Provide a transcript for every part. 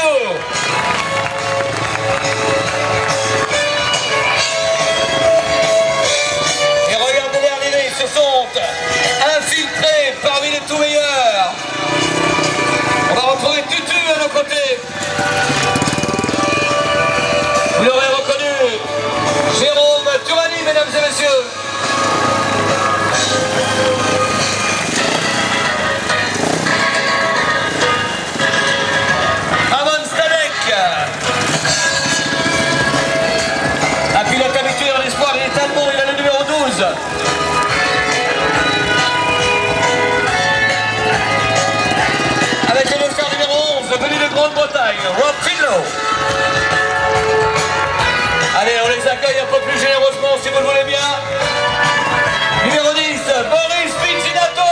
Rio. Et regardez-les arriver, ils se sont infiltrés parmi les tout meilleurs. On va retrouver Tutu à nos côtés. Vous l'aurez reconnu, Jérôme Turani, mesdames et messieurs. Amon Stanek, un pilote habitué dans l'espoir, il est allemand, il a le numéro 12. Avec le dossard numéro 11, venu de Grande-Bretagne, Rob Finlow. Allez, on les accueille un peu plus généreusement si vous le voulez bien. Numéro 10, Boris Pizzinato.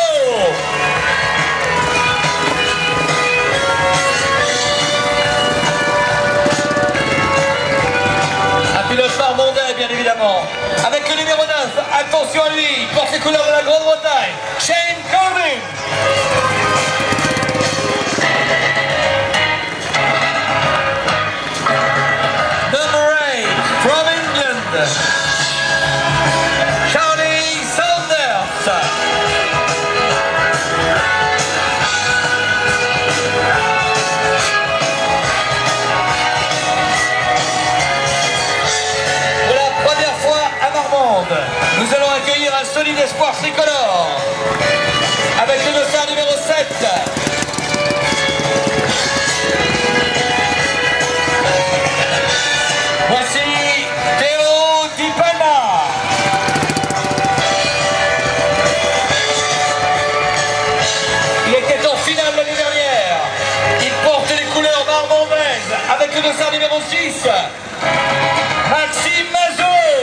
Un pilote marmondais, bien évidemment. Avec le numéro 9, attention à lui, il porte les couleurs de la Grande-Bretagne, Shane Corbin. From England, Charlie Saunders. Pour la première fois à Marmande, nous allons accueillir un solide espoir tricolore avec le dossard numéro 7. Voici Théo Di Palma. Il était en finale l'année dernière. Il porte les couleurs marmandaises avec le dossard numéro 6. Maxime Mazot.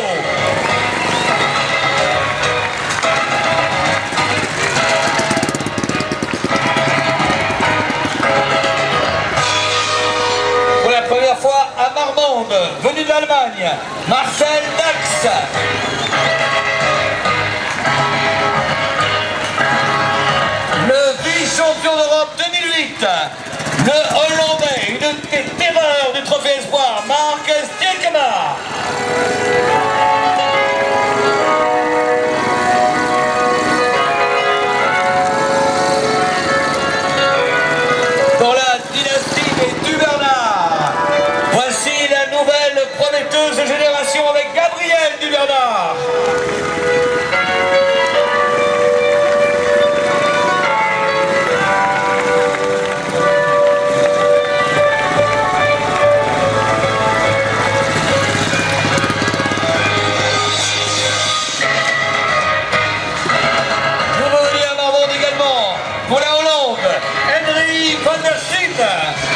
Pour la première fois à Marmande, venu d'Allemagne, Marcel Dax. Le vice-champion d'Europe 2008, le Hollandais, une des terreurs du Trophée Espoir, Mark Stiekema. Dans la dynastie des Dubernard, voici la nouvelle prometteuse génération avec Gabriel Dubernard. Nouveau à Marmande également, pour la Hollande, Henry van der Steen.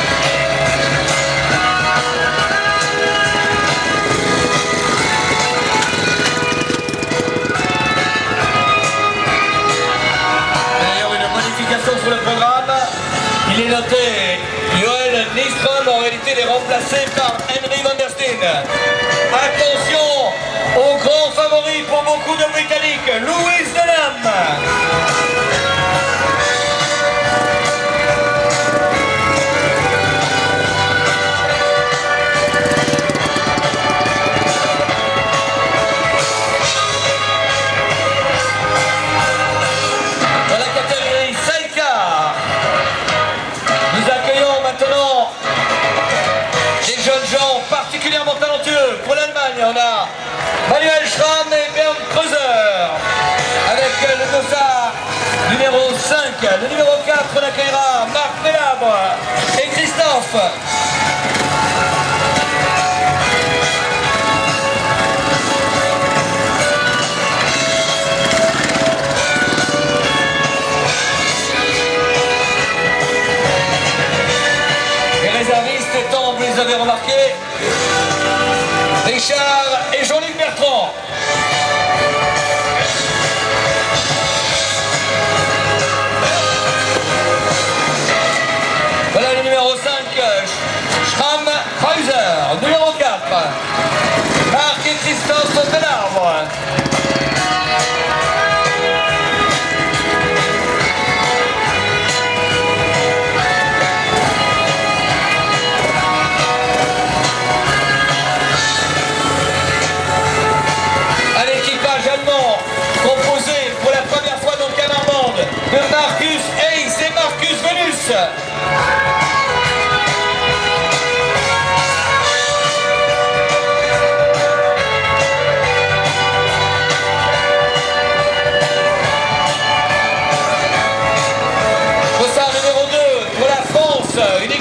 Sur le programme, il est noté Joel Nystrom, en réalité il est remplacé par Henry van der Steen. Attention au grand favori pour beaucoup de Britanniques, Louis Denham. Particulièrement talentueux pour l'Allemagne, on a Manuel Schramm et Bernd Kreuzer avec le dossard numéro 5. Le numéro 4, on accueillera Marc Mélabre et Christophe. Les réservistes étant, vous les avez remarqués, Richard et Jean-Luc Bertrand. Voilà le numéro 5, Schramm Kreuzer. Numéro 4, Marc et Christophe Mélabre.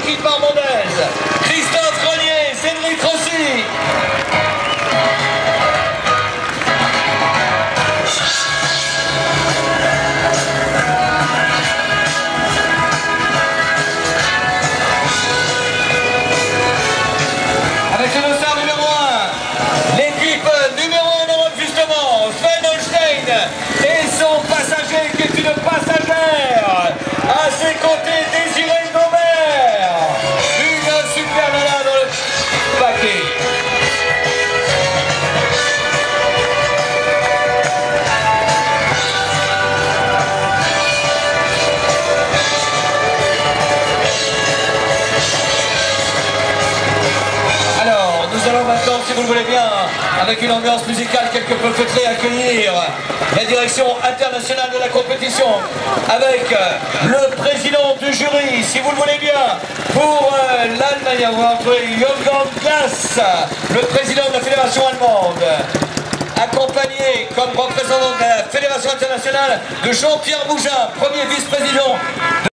l'équipe marmondaise. Christophe Grenier, Cédric Rossi. Avec le dossard numéro 1, l'équipe numéro 1 en Europe justement, Sven Holstein et son passager qui est une passagère. À ses côtés, Désiré Gobert. Une super nana dans le paquet. Alors, nous allons maintenant, si vous le voulez bien, avec une ambiance musicale quelque peu feutrée, accueillir la direction internationale de la compétition avec le président du jury, si vous le voulez bien, pour l'Allemagne, on va trouver Jürgen Glass, le président de la fédération allemande, accompagné comme représentant de la fédération internationale de Jean-Pierre Mougin, premier vice-président